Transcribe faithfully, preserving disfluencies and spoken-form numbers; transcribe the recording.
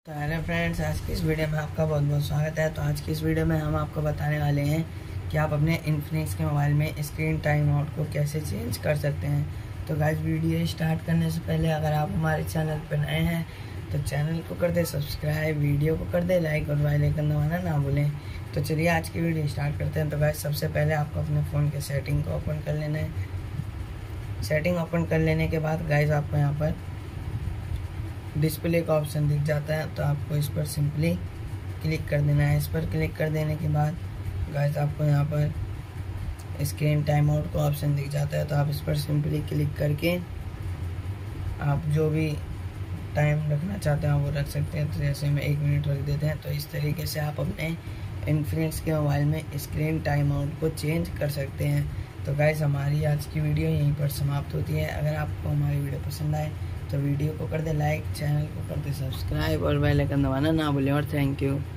तो hello friends, आज की इस वीडियो में आपका बहुत बहुत स्वागत है। तो आज की इस वीडियो में हम आपको बताने वाले हैं कि आप अपने इन्फिनिक्स के मोबाइल में स्क्रीन टाइम आउट को कैसे चेंज कर सकते हैं। तो गाइस, वीडियो स्टार्ट करने से पहले अगर आप हमारे चैनल पर नए हैं तो चैनल को कर दे सब्सक्राइब, वीडियो को कर दे लाइक और बेल आइकन दबाना ना भूलें। तो चलिए आज की वीडियो स्टार्ट करते हैं। तो गाइस, सबसे पहले आपको अपने फ़ोन के सेटिंग को ओपन कर लेना है। सेटिंग ओपन कर लेने के बाद गाइस, आपको यहाँ पर डिस्प्ले का ऑप्शन दिख जाता है, तो आपको इस पर सिंपली क्लिक कर देना है। इस पर क्लिक कर देने के बाद गाइस, आपको यहाँ पर स्क्रीन टाइम आउट का ऑप्शन दिख जाता है, तो आप इस पर सिंपली क्लिक करके आप जो भी टाइम रखना चाहते हैं वो रख सकते हैं। तो जैसे में एक मिनट रख देते हैं। तो इस तरीके से आप अपने इन्फिनिक्स के मोबाइल में स्क्रीन टाइम आउट को चेंज कर सकते हैं। तो गाइस, हमारी आज की वीडियो यहीं पर समाप्त होती है। अगर आपको हमारी वीडियो पसंद आए तो वीडियो को कर दे लाइक, चैनल को कर दे सब्सक्राइब और बेल आइकन दबाना ना भूलें। और थैंक यू।